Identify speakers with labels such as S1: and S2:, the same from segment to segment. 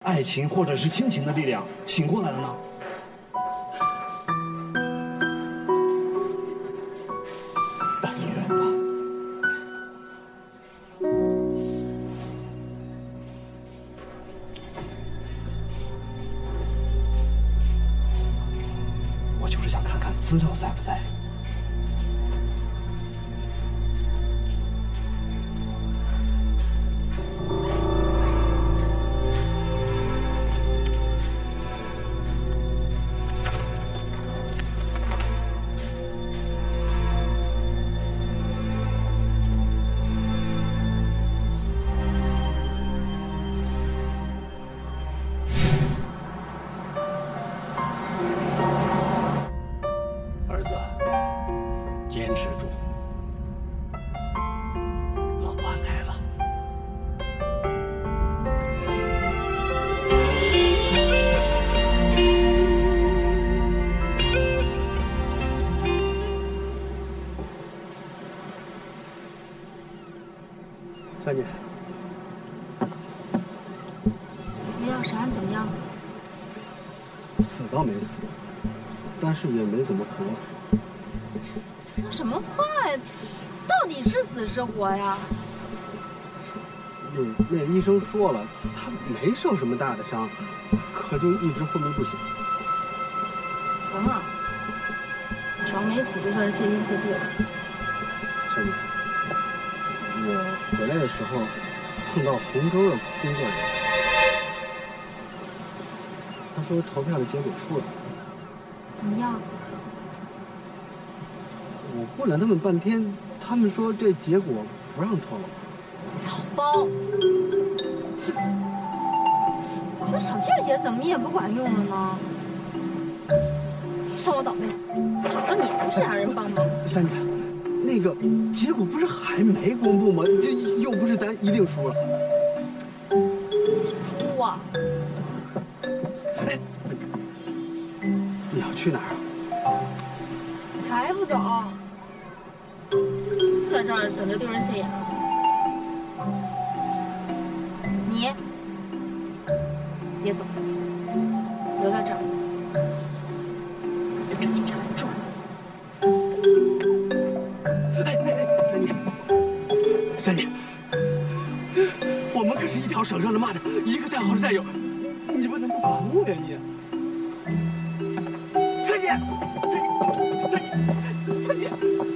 S1: 爱情或者是亲情的力量醒过来了呢？但愿吧。我就是想看看资料在不在。
S2: 珊姐，
S3: 怎么样？沈安怎么样？
S2: 死倒没死，但是也没怎么活。
S3: 这叫什么话呀？到底是死是活呀？
S2: 那医生说了，他没受什么大的伤，可就一直昏迷不醒。
S3: 行了，只要没死，就算是谢天谢地了。
S2: 珊姐。 我回来的时候碰到洪州的工作人员，他说投票的结果出来了。
S3: 怎么样？
S2: 我问了他们半天，他们说这结果不让透露。
S3: 草包！我说小庆姐怎么也不管用了呢？算我倒霉，找着你们这俩人帮忙。
S2: 珊姐。 那个结果不是还没公布吗？这又不是咱一定输了。
S3: 输啊！
S2: 哎，你要去哪儿啊？
S3: 还不走？在这儿等着丢人现眼。你别走，留在这儿，跟着警察转。
S2: 珊姐，我们可是一条省上的蚂蚱，一个战壕的战友，你不能不管我呀你！珊姐，珊姐，珊姐。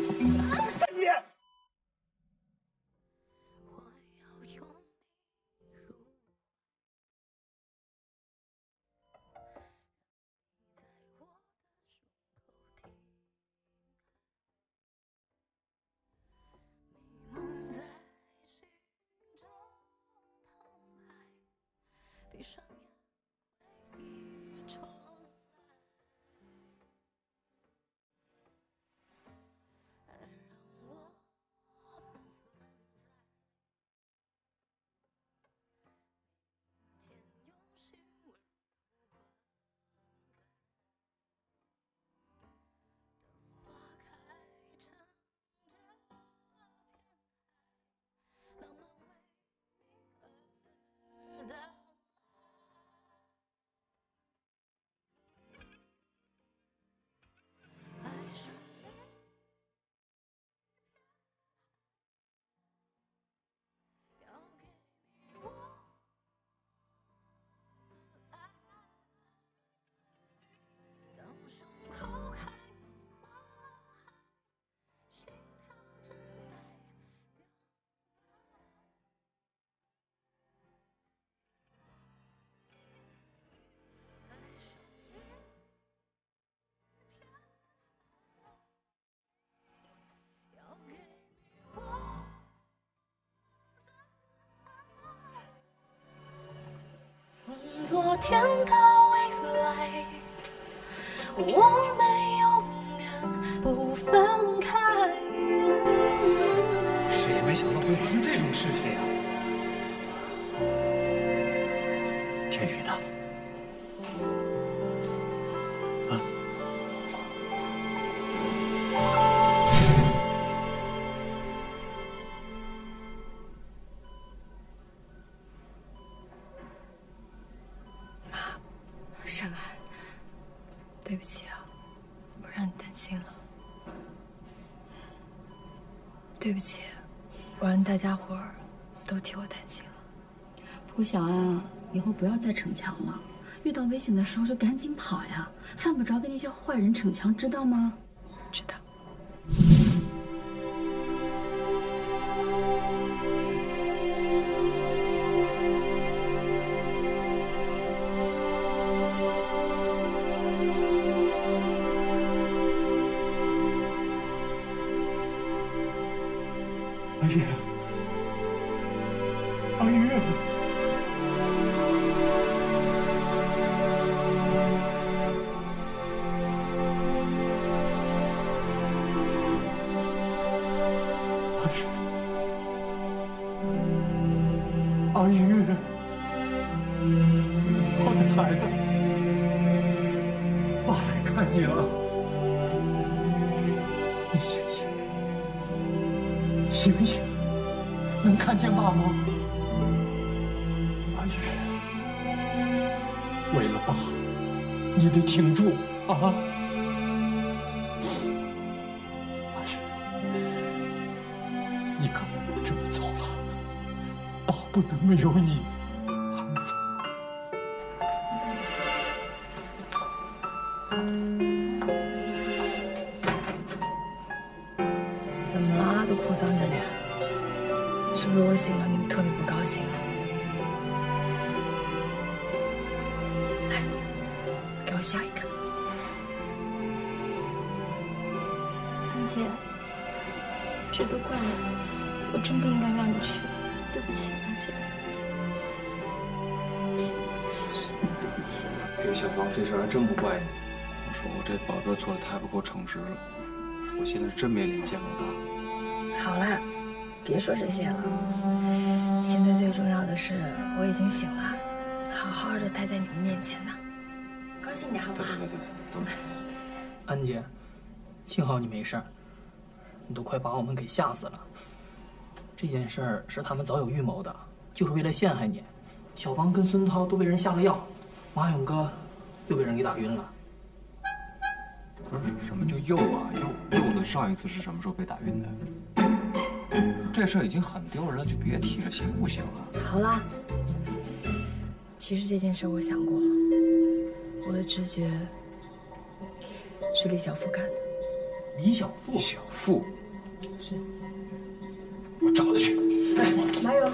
S4: 昨天到未来，我们永远不分开。
S1: 谁也没想到会发生这种事情呀！天宇呢？啊？
S5: 慎安，对不起啊，我让你担心了。对不起，我让大家伙儿都替我担心了。
S3: 不过小安啊，以后不要再逞强了，遇到危险的时候就赶紧跑呀，犯不着跟那些坏人逞强，知道吗？
S5: 知道。
S1: 阿玉，阿玉，阿玉，我的孩子，爸来看你了，你醒醒。醒醒，能看见爸吗？阿玉，为了爸，你得挺住啊！阿玉，你可不能这么走了，爸不能没有你，儿子。
S5: 怎么了？都哭丧着脸，是不是我醒了你们特别不高兴啊？来，给我笑一个。
S6: 安姐，这都怪我，我真不应该让你去，对不起，安姐。对不起。
S7: 这小芳这事儿还真不怪你。我说我这宝贝做的太不够诚实了，我现在真没脸见老大。
S5: 好啦，别说这些了。现在最重要的是，我已经醒了，好好的待在你们面前呢。高兴点好不好？
S7: 对，都没。
S1: 安姐，幸好你没事儿，你都快把我们给吓死了。这件事儿是他们早有预谋的，就是为了陷害你。小芳跟孙涛都被人下了药，马勇哥又被人给打晕了。
S7: 不是什么就又啊又的，上一次是什么时候被打晕的？这事儿已经很丢人了，就别提了，行不行啊？
S5: 好啦，其实这件事我想过了，我的直觉是李小富干的。
S1: 李小富？
S7: 小富？
S5: 是。
S7: 我找他去。
S5: 马勇，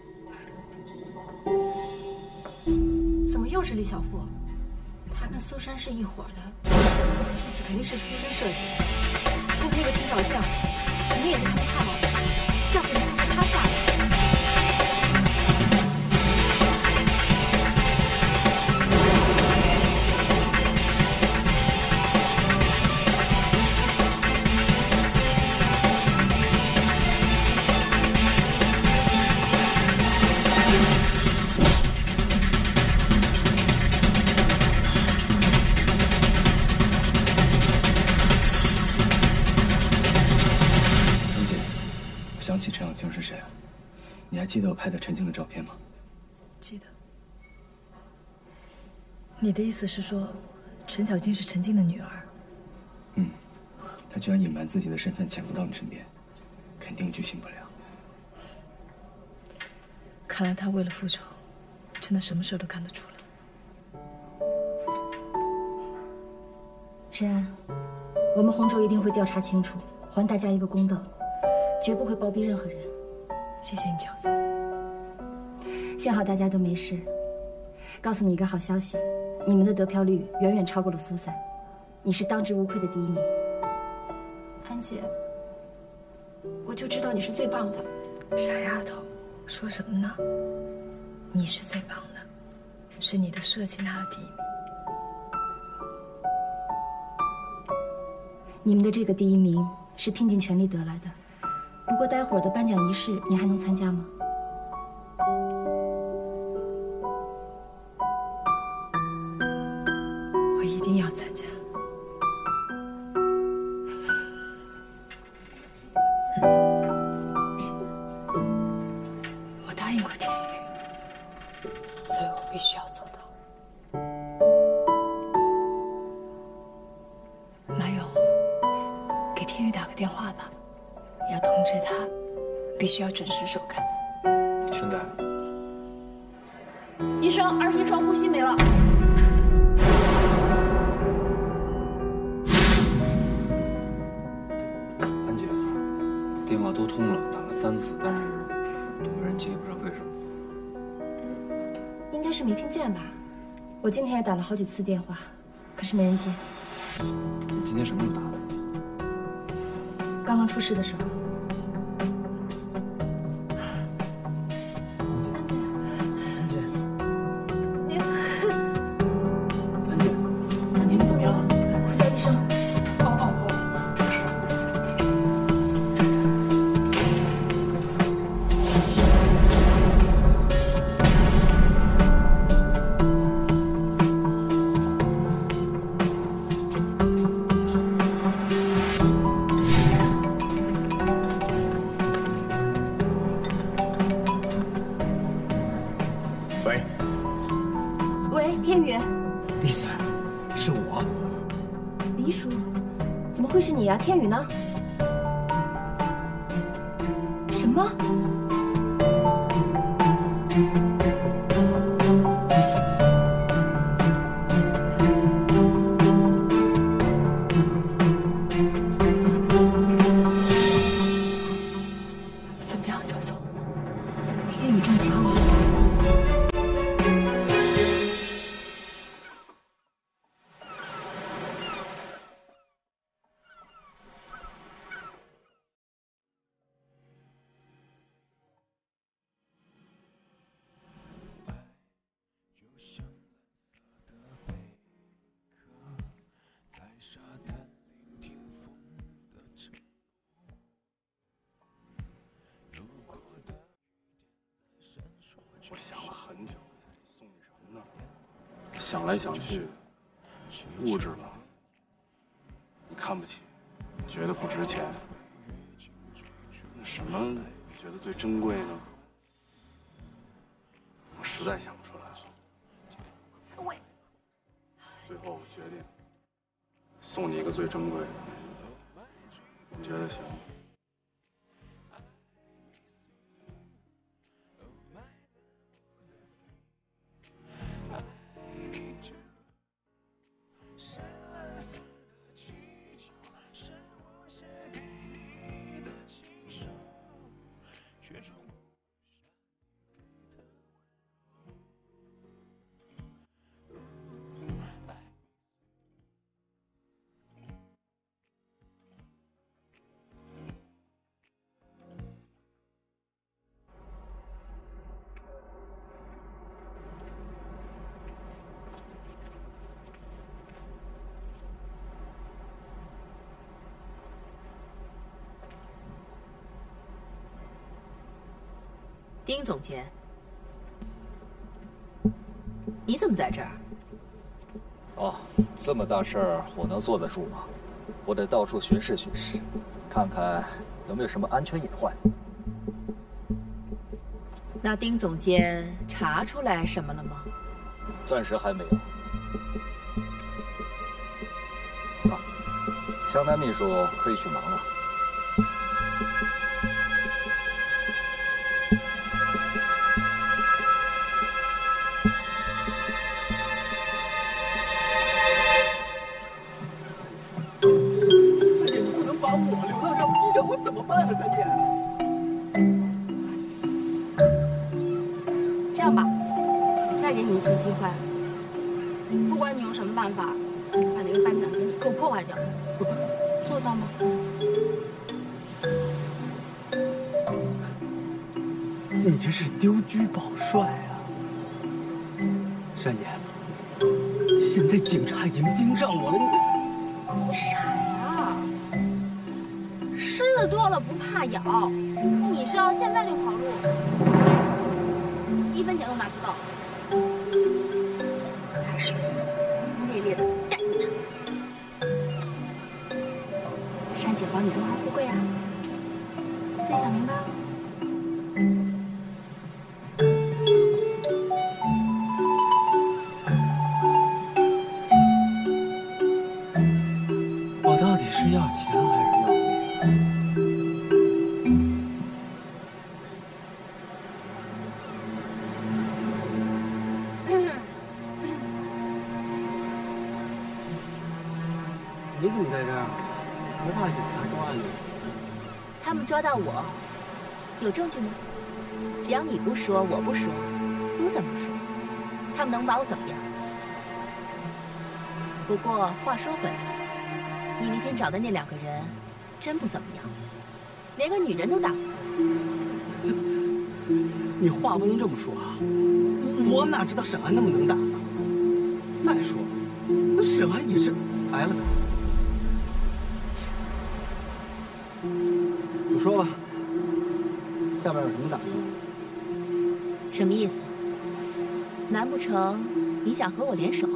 S6: 怎么又是李小富？他跟苏珊是一伙的，这次肯定是苏珊设计的。还有那个陈小象，肯定也是他们看好的，要不然就是他下的。
S2: 想起陈小静是谁啊？你还记得我拍的陈静的照片吗？
S5: 记得。你的意思是说，陈小静是陈静的女儿？
S2: 嗯，她居然隐瞒自己的身份潜伏到你身边，肯定居心不良。
S5: 看来她为了复仇，真的什么事都干得出来。
S3: 申安，我们洪州一定会调查清楚，还大家一个公道。绝不会包庇任何人。
S5: 谢谢你，乔总。
S3: 幸好大家都没事。告诉你一个好消息，你们的得票率远远超过了苏三，你是当之无愧的第1名。
S6: 安姐，我就知道你是最棒的。
S5: 傻丫头，说什么呢？你是最棒的，是你的设计拿了第1名。
S3: 你们的这个第1名是拼尽全力得来的。不过待会儿的颁奖仪式，你还能参加吗？
S5: 我一定要参加。我答应过天宇，所以我必须要做到。 电话吧，要通知他，必须要准时收看。
S7: 现在，
S6: 医生，21床呼吸没了。
S7: 安姐，电话都通了，打了3次，但是都没人接，不知道为什么。
S3: 应该是没听见吧？我今天也打了好几次电话，可是没人接。
S7: 你今天什么时候打的？
S3: 刚刚出事的时候。
S1: 安姐，你怎么样？
S3: 快叫医生！
S2: 喂，
S3: 喂，天宇，
S2: 丽丝，是我。
S3: 黎叔，怎么会是你啊？天宇呢？什么？
S5: 怎么样，教授？
S3: 天宇中枪了。
S2: 我想了很久，送你什么呢？想来想去，物质吧，你看不起，觉得不值钱。那什么你觉得最珍贵呢？我实在想不出来了。最后我决定送你一个最珍贵的，你觉得行吗？
S8: 丁总监，你怎么在这儿？
S9: 哦，这么大事儿我能坐得住吗？我得到处巡视巡视，看看有没有什么安全隐患。
S8: 那丁总监查出来什么了吗？
S9: 暂时还没有。啊，湘南秘书可以去忙了。
S6: 这样吧，再给你一次机会，不管你用什么办法，把那个颁奖典礼给我破坏掉，做到吗？
S2: 你这是丢车保帅啊，珊姐。现在警察已经盯上我了，
S6: 你傻呀？虱子多了不怕咬，你是要现在就跑路，1分钱都拿不到，还是轰轰烈烈的战场。珊姐保你荣华富贵啊，自己想明白哦。
S2: 我到底是要钱还是要命？
S10: 你怎么在这儿？不怕警察抓你？
S8: 他们抓到我，有证据吗？只要你不说，我不说，苏珊不说，他们能把我怎么样？不过话说回来，你那天找的那2个人，真不怎么样，连个女人都打不过。
S10: 你话不能这么说啊！我们哪知道沈安那么能打呢？再说，那沈安也是挨了打。你说吧，下边有什么打算？
S8: 什么意思？难不成你想和我联手？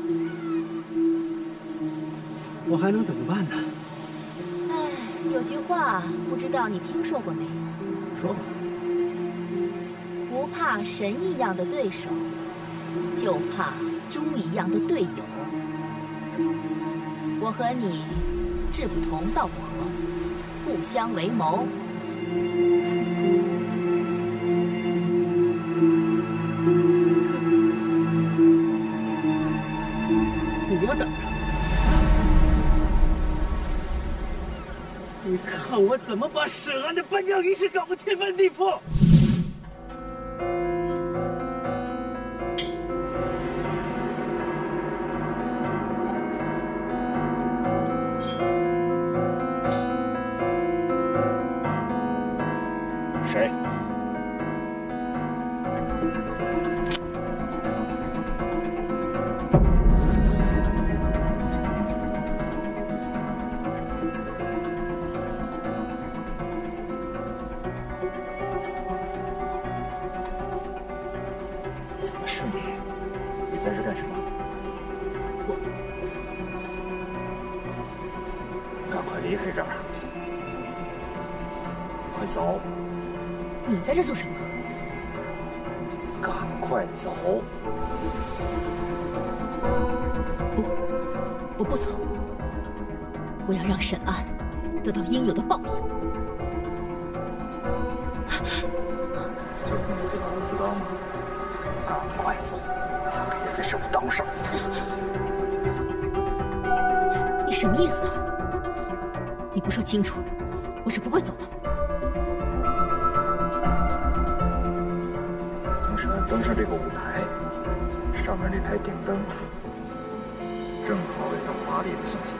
S10: 我还能怎么办呢？
S8: 哎，有句话不知道你听说过没？
S10: 说吧。
S8: 不怕神一样的对手，就怕猪一样的队友。我和你志不同道不合，不相为谋。
S10: 你给我等着！你看我怎么把沈安的颁奖仪式搞个天翻地覆！
S9: 谁？怎么是你？你在这干什么？赶快离开这儿！快走！
S8: 你在这做什么？
S9: 赶快走！
S8: 不，我不走。我要让沈安得到应有的报应。
S9: 就凭你这把螺丝刀吗？赶快走，别在这不当事儿。
S8: 你什么意思啊？你不说清楚，我是不会走的。
S9: 等沈安登上这个舞台，上面那台顶灯正好为他华丽的送行。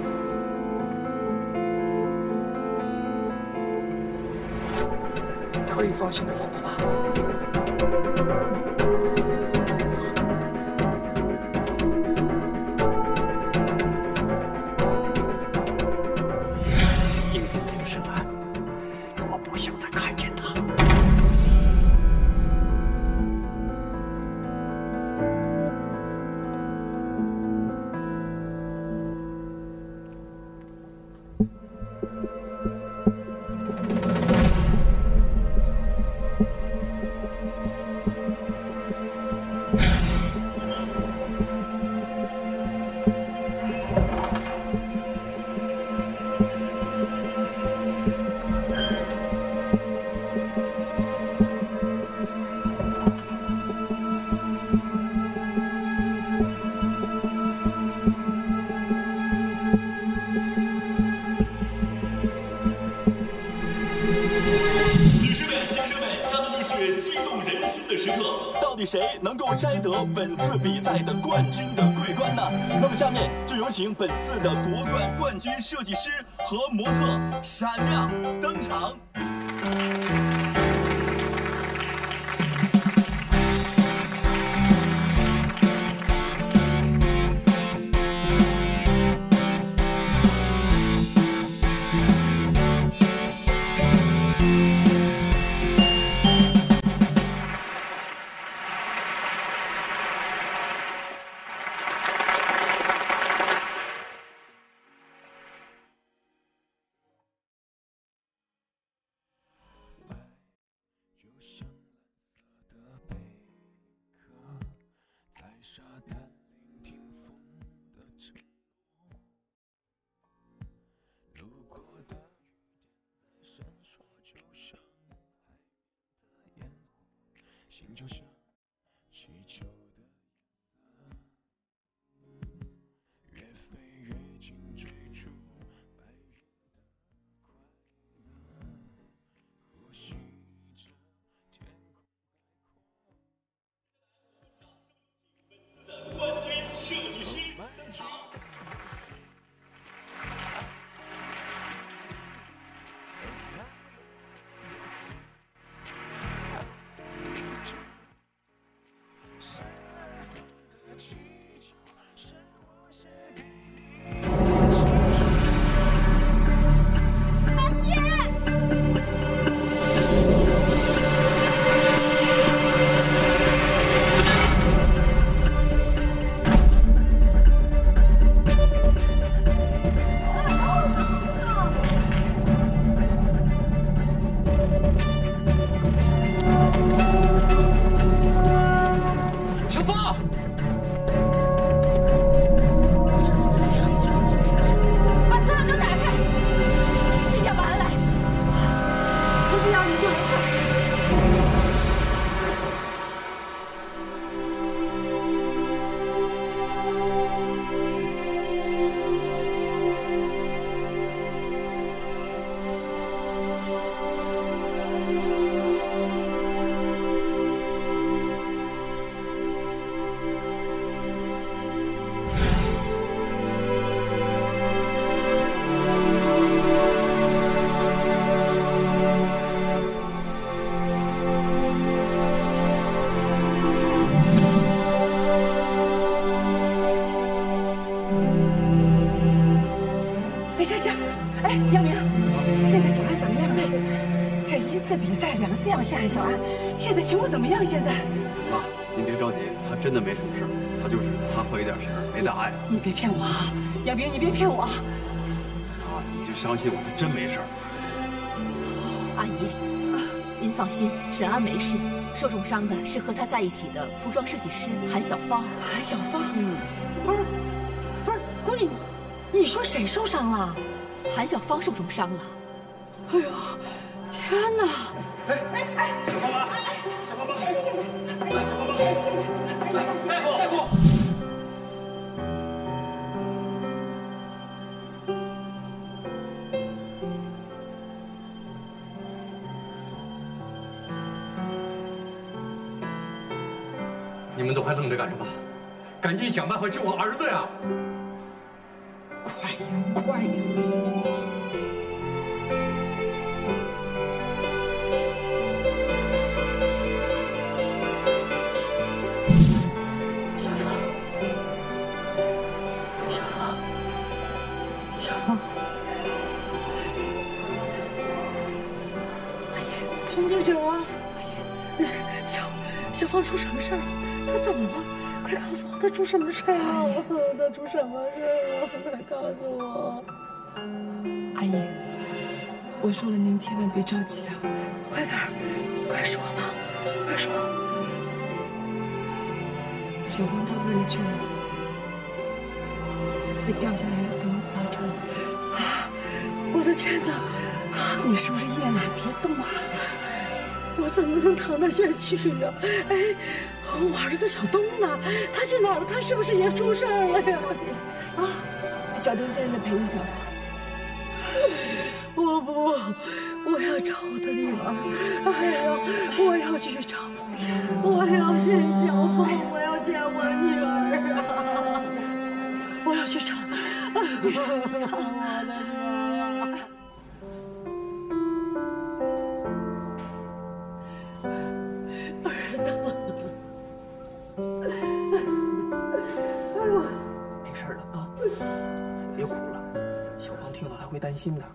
S9: 可以放心的走了吧？
S10: 盯住那个沈安，我不想再看见他。
S11: 到底谁能够摘得本次比赛的冠军的桂冠呢？那么下面就有请本次的夺冠冠军设计师和模特闪亮登场。就像气球的颜色，越飞越近，追
S5: 哎，杨明，现在小安怎么样了？这一次比赛2次要陷害小安，现在情况怎么样？现在？
S12: 妈，您别着急，他真的没什么事，他就是他破一点皮儿，没大碍。
S5: 你别骗我啊，杨明，你别骗我。
S12: 妈，你就相信我，他真没事。
S8: 阿姨，您放心，沈安没事。受重伤的是和他在一起的服装设计师韩小芳。
S5: 韩小芳？不是，姑娘，你说谁受伤了？
S8: 韩小芳受重伤了。
S5: 哎呦，天哪！
S11: 小芳妈，小芳妈，小芳妈，大夫。
S12: 你们都还愣着干什么？赶紧想办法救我儿子呀！
S5: 快呀，快呀！小芳，什么舅舅啊？小芳出什么事儿了？她怎么了？快告诉我，她出什么事儿了？她出什么事儿了？快告诉我！阿姨，我说了，您千万别着急啊，快点儿，快说吧，快说！小芳她为了救我，被掉下来的灯砸中了。啊！我的天哪！你是不是夜了？别动啊！我怎么能躺得下去啊？哎，我儿子小东呢？他去哪儿了？他是不是也出事儿了呀？小姐，啊，小东现在陪着小芳。我不，我要找我的女儿。哎呀，我要去找，我要见小芳，我要见我女儿啊！我要去找她。我要见我的女儿。
S1: 没事的啊，别哭了，小芳听了还会担心的。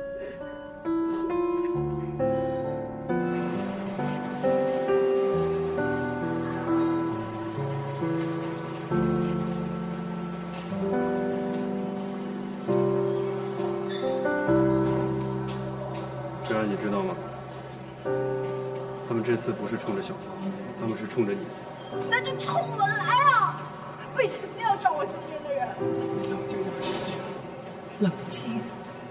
S12: 这样你知道吗？他们这次不是冲着小芳，他们是冲着你。
S6: 那就冲我来啊！为什么要找我身边的人？
S12: 你冷静点，
S5: 冷静。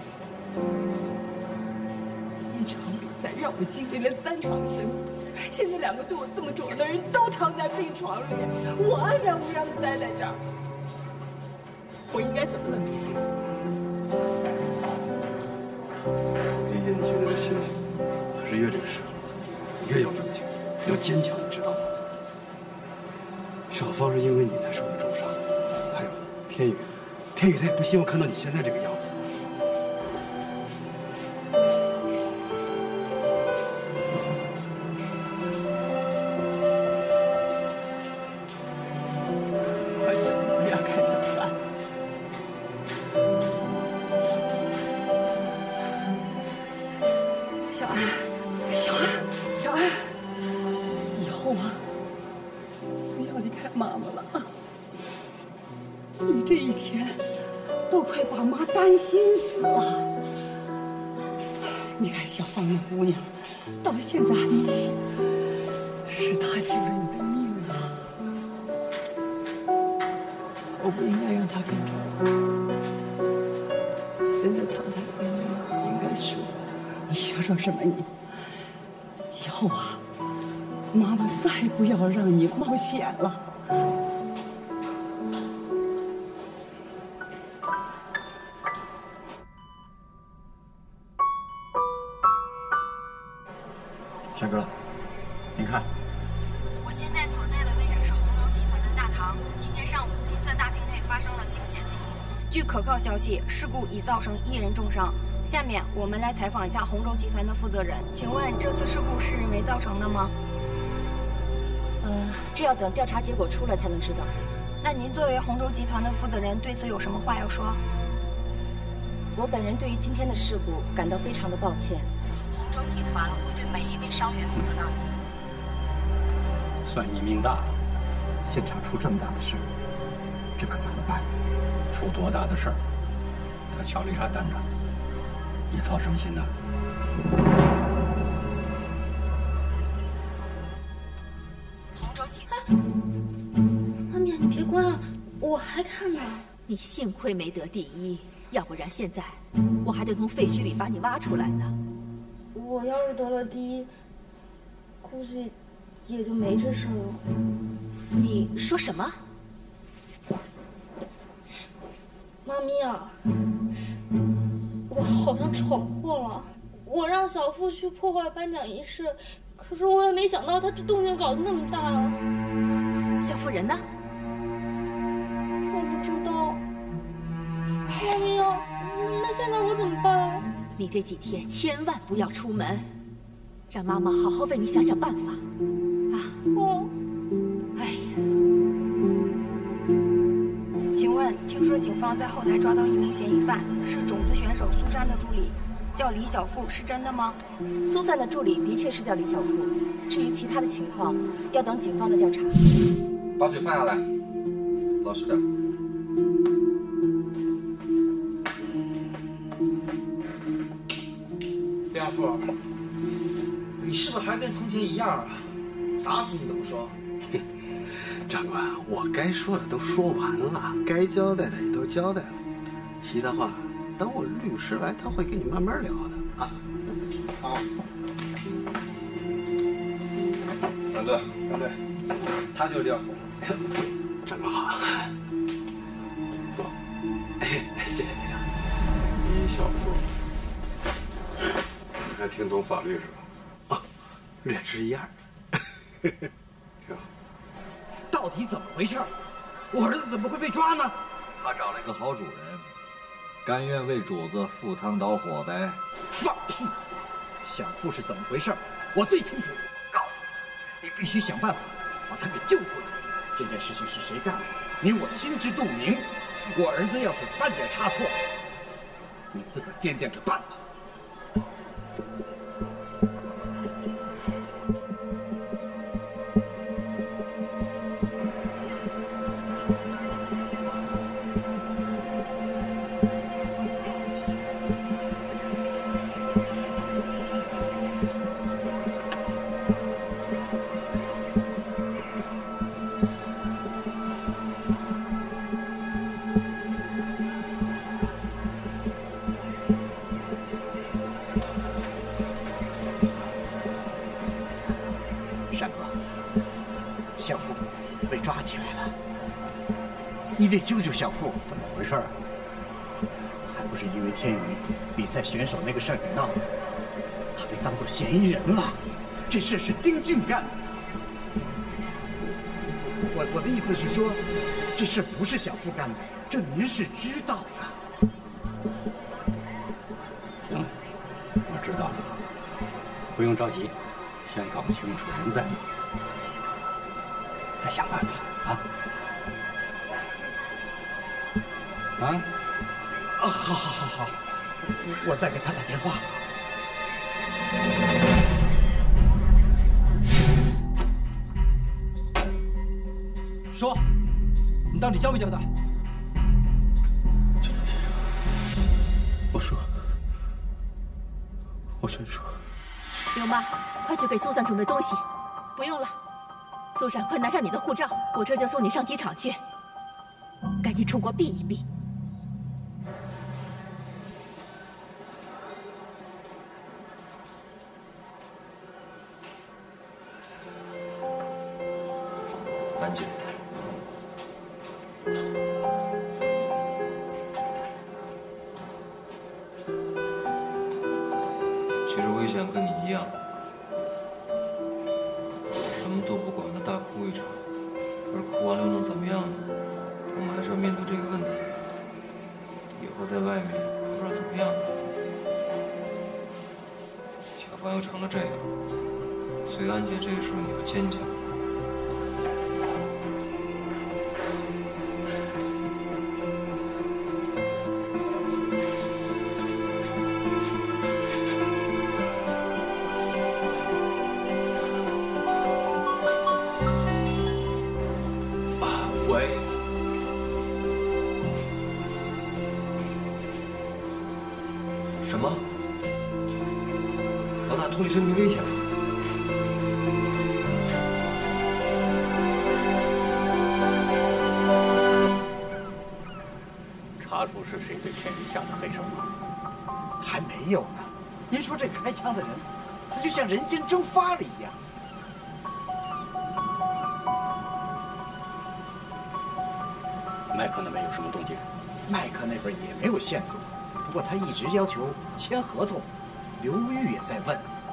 S5: 一场比赛让我经历了3场生死，现在2个对我这么重要的人都躺在病床里面，我安然无恙的待在这儿，我应该怎么冷静？
S12: 理解你现在的心情，可是越这个时候，越要冷静，要坚强，你知道吗？小芳是因为你才受的重伤，还有天宇，他也不希望看到你现在这个样子。
S5: 我真的不知道该怎么办。小安，小安，以后啊，不要离开妈妈了啊！你这一天都快把妈担心死了。你看小芳那姑娘，到现在还没醒，是她救了你的命啊！我不应该让她跟着我。现在躺在边的应该是我。你想说什么你？以后啊，妈妈再不要让你冒险了。
S13: 轩哥，您看，
S14: 我现在所在的位置是红楼集团的大堂。今天上午，金色大厅内发生了惊险的一幕。据可靠消息，事故已造成1人重伤。下面我们来采访一下红轴集团的负责人。请问这次事故是人为造成的吗？
S3: 这要等调查结果出来才能知道。
S14: 那您作为红轴集团的负责人，对此有什么话要说？
S3: 我本人对于今天的事故感到非常的抱歉。洪州集团会对每一位伤员负责到底。
S15: 算你命大，
S13: 现场出这么大的事，这可怎么办？
S15: 出多大的事儿，他小丽莎担着，你操什么心呢？
S3: 洪州集团，
S6: 妈咪，你别关啊，我还看呢。
S8: 你幸亏没得第一，要不然现在我还得从废墟里把你挖出来呢。
S6: 我要是得了第一，估计也就没这事儿了。
S8: 你说什么？
S6: 妈咪啊，我好像闯祸了。我让小付去破坏颁奖仪式，可是我也没想到他这动静搞得那么大啊。
S8: 小妇人呢？
S6: 我不知道。妈咪啊，那现在我怎么办啊？
S8: 你这几天千万不要出门，让妈妈好好为你想想办法。啊。
S6: 哦。
S8: 哎呀。
S14: 请问，听说警方在后台抓到一名嫌疑犯，是种子选手苏珊的助理，叫李小富，是真的吗？
S3: 苏珊的助理的确是叫李小富，至于其他的情况，要等警方的调查。
S16: 把嘴放下来，老实点。
S10: 梁富，你是不是还跟从前一样啊？打死你都不说。
S12: 长官，我该说的都说完了，该交代的也都交代了，其他话等我律师来，他会跟你慢慢聊的啊。
S10: 好。
S16: 站队，
S10: 站队，他就是廖副。
S12: 长官好。
S16: 坐。
S12: 谢谢队长。
S2: 李小富，你还挺懂法律是吧？
S12: 啊，略知一二。
S2: 挺好。
S10: 到底怎么回事？我儿子怎么会被抓呢？
S9: 他找了一个好主人，甘愿为主子赴汤蹈火呗。
S10: 放屁！小富是怎么回事？我最清楚。告诉你，你必须想办法把他给救出来。这件事情是谁干的，你我心知肚明。我儿子要是半点差错，你自个儿掂掂着办吧。
S13: 山哥，小富被抓起来了，你得救救小富。
S15: 怎么回事啊？
S13: 还不是因为天宇比赛选手那个事儿给闹的，他被当作嫌疑人了。这事是丁俊干的。我的意思是说，这事不是小富干的，这您是知道的。
S15: 行了，我知道了，不用着急，先搞清楚人在，再想办法啊！啊！
S13: 好好好好，我再给他打电话。
S1: 说，你到底交不交代？
S12: 我说，我全说。
S8: 刘妈，快去给苏珊准备东西。不用了，苏珊，快拿上你的护照，我这就送你上机场去。赶紧出国避一避。
S16: 安静。其实我也想跟你一样，什么都不管的大哭一场。可是哭完了又能怎么样呢？我们还是要面对这个问题。以后在外面不知道怎么样呢。小芳又成了这样，所以安杰这个时候你要坚强。 什么？老大脱离生命危险了？
S15: 查出是谁对天宇下的黑手吗？
S13: 还没有呢。您说这开枪的人，他就像人间蒸发了一样。
S15: 麦克那边有什么动静？
S13: 麦克那边也没有线索，不过他一直要求签合同。刘玉也在问。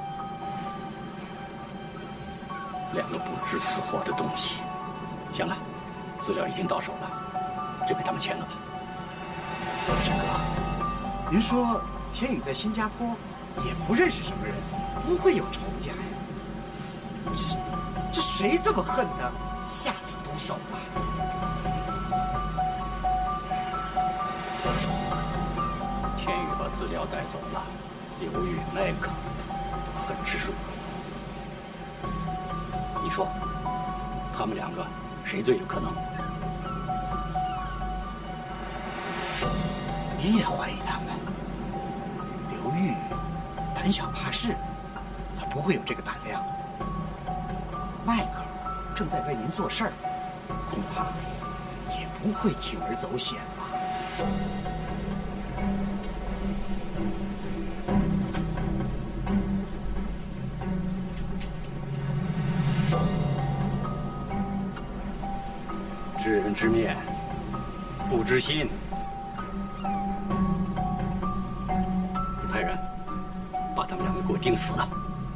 S15: 两个不知死活的东西。行了，资料已经到手了，就给他们签了吧。
S13: 沈哥，您说天宇在新加坡也不认识什么人，不会有仇家呀？这谁这么恨他，下此毒手啊？
S15: 天宇把资料带走了，刘玉、麦克都恨之入骨。你说，他们两个谁最有可能？
S13: 你也怀疑他们？刘玉胆小怕事，他不会有这个胆量。迈克尔正在为您做事儿，恐怕也不会铤而走险吧。
S15: 知人知面，不知心。你派人把他们两个给我盯死了。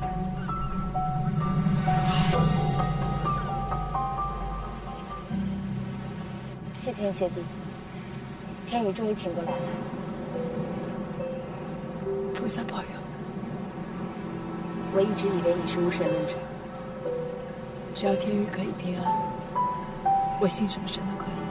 S3: 谢天谢地，天宇终于挺过来了。
S5: 菩萨保佑。
S3: 我一直以为你是无神论者，
S5: 只要天宇可以平安，我信什么神都可以。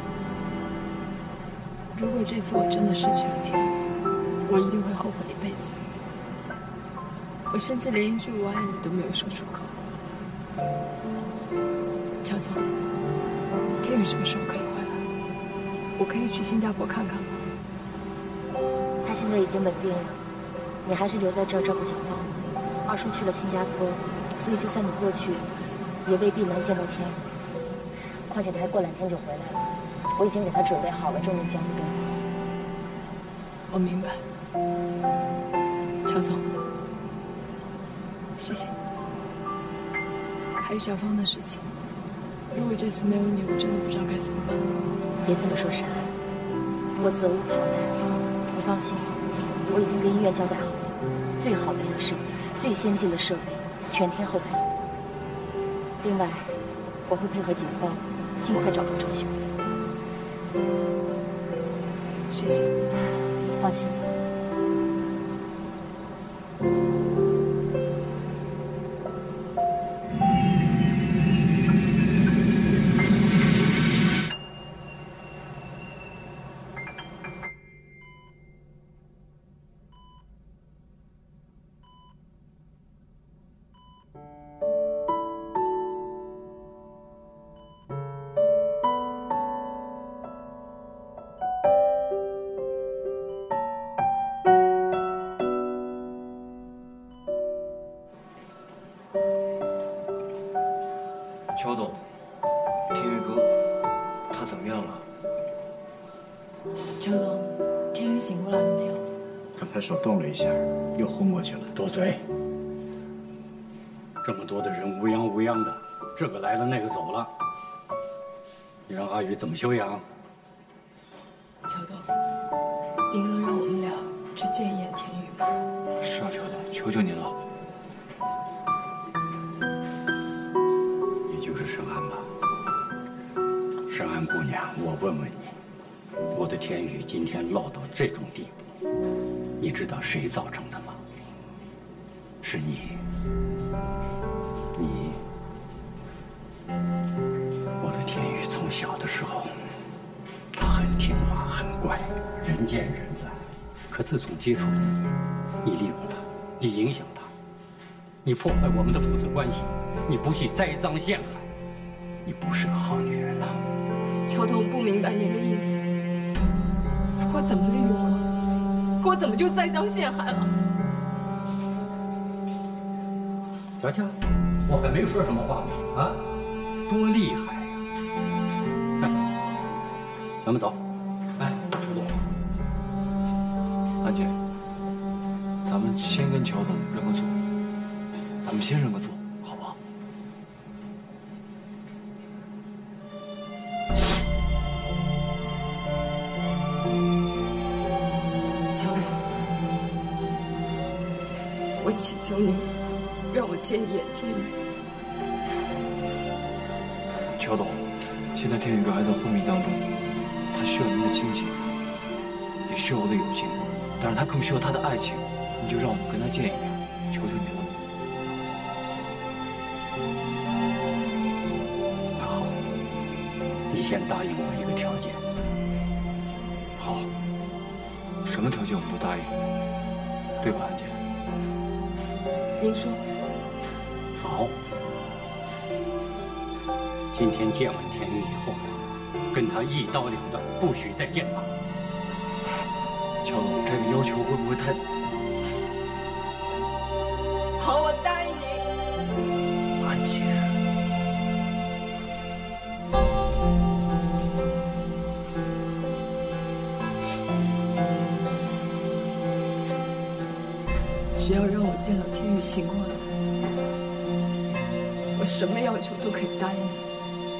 S5: 如果这次我真的失去了天宇，我一定会后悔一辈子。我甚至连一句我爱你都没有说出口。乔总，天宇什么时候可以回来？我可以去新加坡看看吗？
S3: 他现在已经稳定了，你还是留在这儿照顾小芳。二叔去了新加坡，所以就算你过去，也未必能见到天宇。况且他还过2天就回来了，我已经给他准备好了重用江湖兵。
S5: 我明白，乔总，谢谢你。还有小芳的事情，如果这次没有你，我真的不知道该怎么办。
S3: 别这么说，珊珊，我责无旁贷。你放心，我已经跟医院交代好了，最好的医生、最先进的设备，全天候待你。另外，我会配合警方，尽快找出真凶。
S5: 谢谢。
S3: 放心。
S16: 乔董，天宇哥，他怎么样了？
S5: 乔董，天宇醒过来了没有？
S13: 刚才手动了一下，又昏过去了。
S15: 多嘴！这么多的人乌泱乌泱的，这个来了那个走了，你让阿宇怎么休养？
S5: 乔董，您能让我们俩去见一眼天宇吗？
S7: 是啊，乔董，求求您了。
S15: 你就是盛安吧？盛安姑娘，我问问你，我的天宇今天落到这种地步，你知道谁造成的吗？是你。我的天宇从小的时候，他很听话，很乖，人见人爱。可自从接触了你，你利用他，你影响他，你破坏我们的父子关系，你不惜栽赃陷害，你不是个好女人了。
S5: 乔董不明白您的意思，我怎么利用了？
S8: 我怎么就栽赃陷害了？
S15: 瞧瞧，我还没说什么话呢啊，多厉害呀！咱们走。
S7: 哎，乔董，安姐，咱们先跟乔董认个错，咱们先认个错，好不好？
S8: 乔董，我祈求你让我见一眼天宇。
S7: 乔董，现在天宇哥还在昏迷当中，他需要您的亲情，也需要我的友情，但是他更需要他的爱情。你就让我们跟他见一面，求求你了。
S15: 那好，你先答应我一个条件。
S7: 好，什么条件我们都答应，对吧，安姐？
S8: 您说。
S15: 好，今天见完天宇以后，跟他一刀两断，不许再见他。
S7: 乔总，这个要求会不会太……
S8: 好，我答应你。
S7: 安姐，
S8: 只要让我见到天宇醒过来，我什么要求都可以答应你。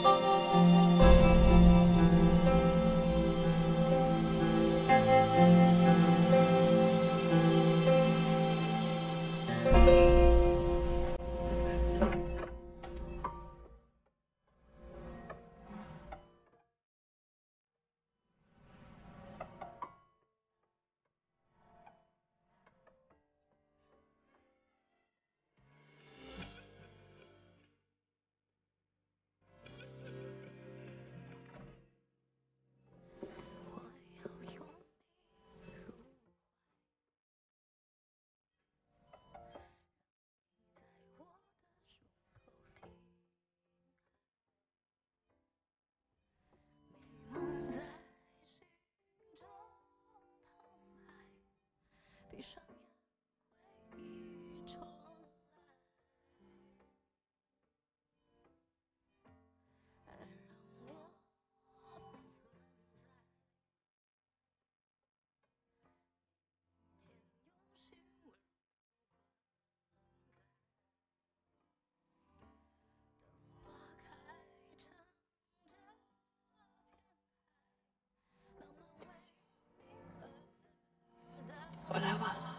S8: 我来晚了。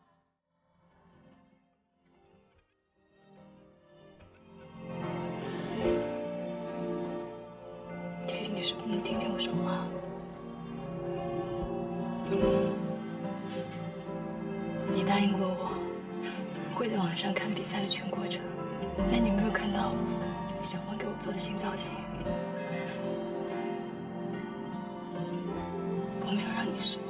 S8: 天宇，你是不能听见我说话。你答应过我，会在网上看比赛的全过程，但你有没有看到小芳给我做的新造型？我没有让你失望。